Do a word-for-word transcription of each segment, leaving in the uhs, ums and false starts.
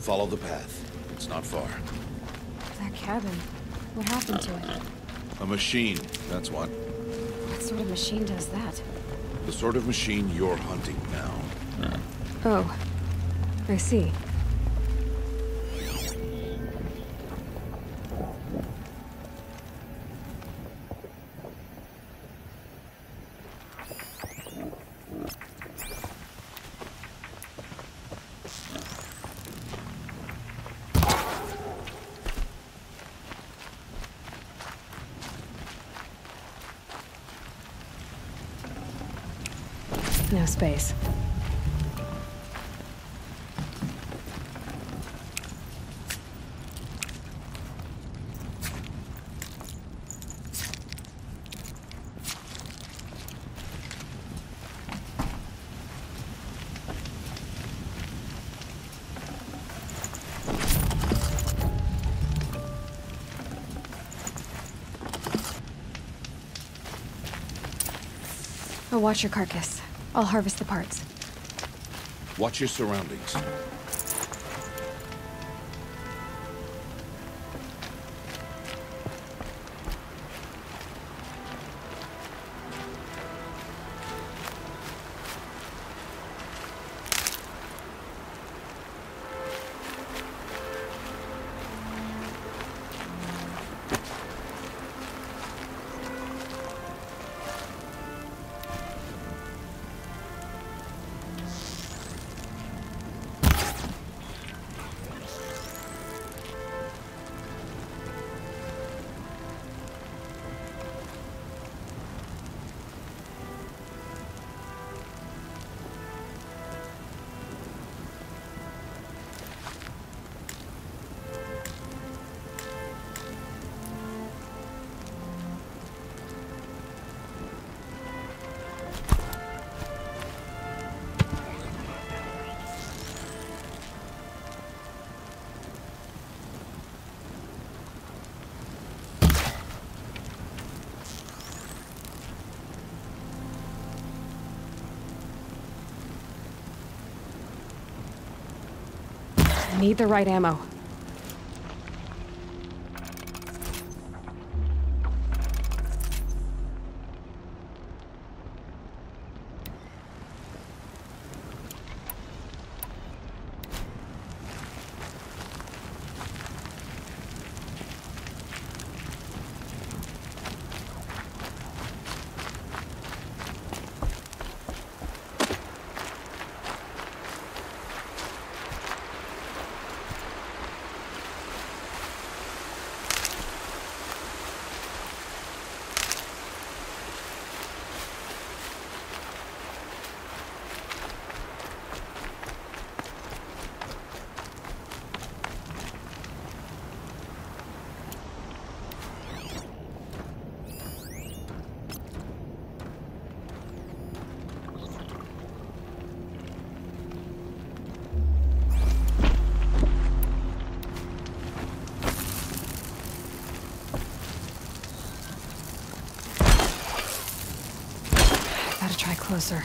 Follow the path. It's not far. That cabin. What happened to it? A machine, that's what. What sort of machine does that? The sort of machine you're hunting now. Oh. I see. No space. I'll watch your carcass. I'll harvest the parts. Watch your surroundings. I need the right ammo. Gotta try closer.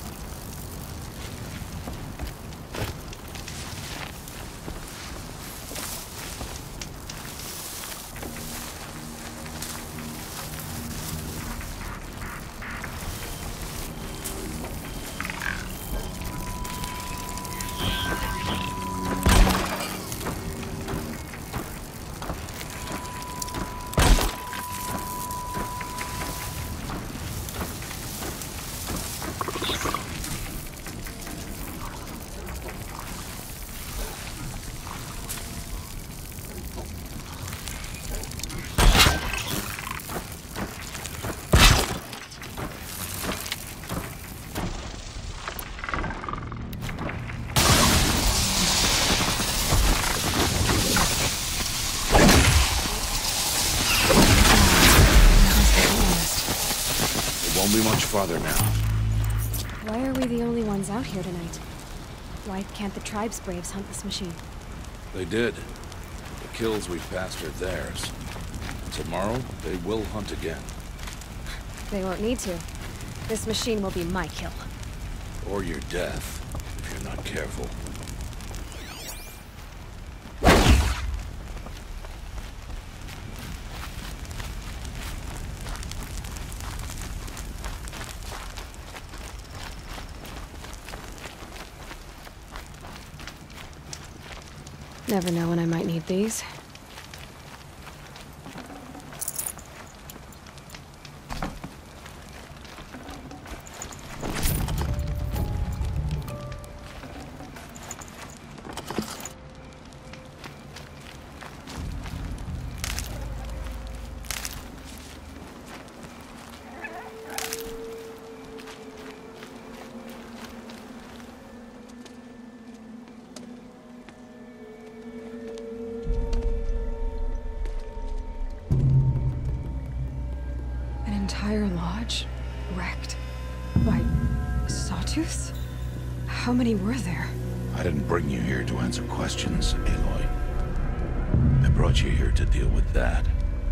Won't be much farther now. Why are we the only ones out here tonight? Why can't the tribe's braves hunt this machine? They did. The kills we've passed are theirs. Tomorrow, they will hunt again. They won't need to. This machine will be my kill. Or your death, if you're not careful. Never know when I might need these. Entire lodge wrecked by sawtooths? How many were there? I didn't bring you here to answer questions, Aloy. I brought you here to deal with that.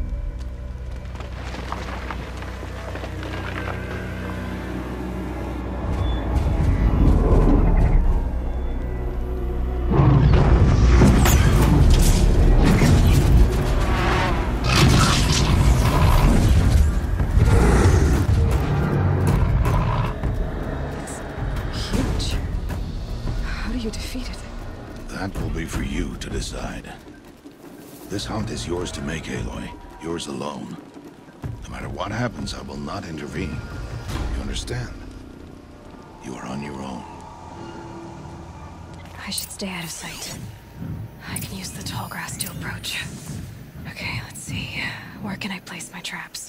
That will be for you to decide. This hunt is yours to make, Aloy. Yours alone. No matter what happens, I will not intervene. You understand? You are on your own. I should stay out of sight. I can use the tall grass to approach. Okay, let's see. Where can I place my traps?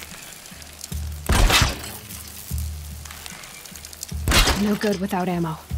No good without ammo.